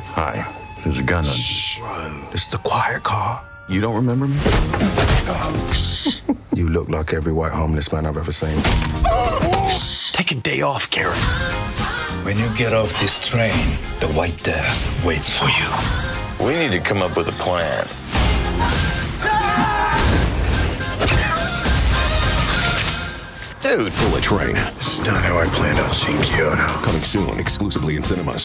Hi, there's a gun on. Shh. This is the quiet car. You don't remember me? You look like every white homeless man I've ever seen. Take a day off, Karen. When you get off this train, the White Death waits for you. We need to come up with a plan. Dude. Bullet train. It's not how I planned on seeing Kyoto. Coming soon, exclusively in cinemas.